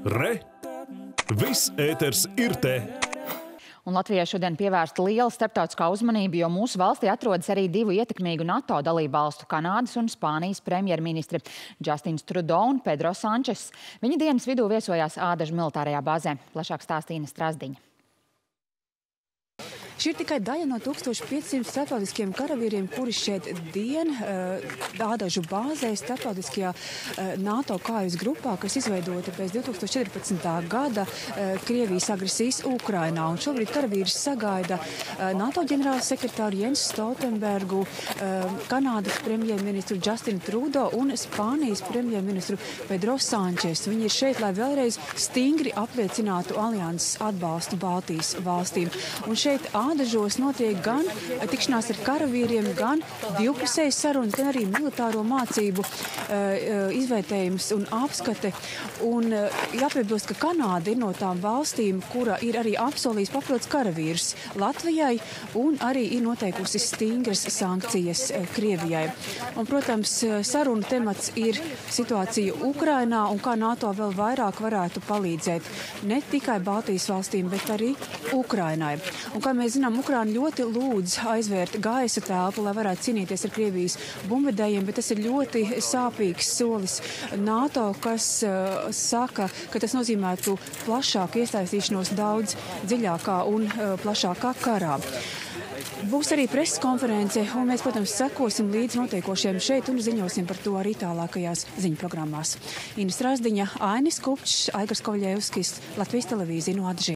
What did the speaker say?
Re! Viss ēters ir te! Un Latvijai šodien pievērsta liela starptautiskā uzmanība, jo mūsu valstī atrodas arī divu ietekmīgu NATO dalībvalstu, Kanādas un Spānijas premjerministri Justins Trudeau un Pedro Sančes. Viņa dienas vidū viesojās Ādažu militārajā bāzē. Plašāk stāsta Ina Strazdiņa. Šī ir tikai daļa no 1500 starptautiskiem karavīriem, kuri šeit Ādažu bāzē, starptautiskajā NATO kājas grupā, kas izveidota pēc 2014. gada Krievijas agresijas Ukrainā. Un šobrīd karavīrs sagaida NATO ģenerālsekretāru Jensu Stoltenbergu, Kanādas premjerministru Justinu Trudeau un Spānijas premjerministru Pedro Sančes. Viņi ir šeit, lai vēlreiz stingri apliecinātu alianses atbalstu Baltijas valstīm. Un šeit Ādažos notiek gan tikšanās ar karavīriem, gan divpusējas sarunas, gan arī militāro mācību izvērtējums un apskate. Un jāpiebilst, ka Kanāda ir no tām valstīm, kura ir arī apsolījis papildus karavīrus Latvijai un arī ir noteikusi stingras sankcijas Krievijai. Un, protams, saruna temats ir situācija Ukrainā un kā NATO vēl vairāk varētu palīdzēt ne tikai Baltijas valstīm, bet arī Ukrainai. Un, kā mēs zinām, Ukraina ļoti lūdz aizvērt gaisa telpu, lai varētu cīnīties ar Krievijas bumbvedējiem, bet tas ir ļoti sāpīgs solis NATO, kas saka, ka tas nozīmētu plašāku iesaistīšanos daudz dziļākā un plašākā karā. Būs arī preses konference, un mēs, protams, sekosim līdz notiekošiem šeit un ziņosim par to arī tālākajās ziņu programmās. Ina Strazdiņa, Ainis Kupčs, Aigars Koļevskis, Latvijas televīzija no Ādažiem.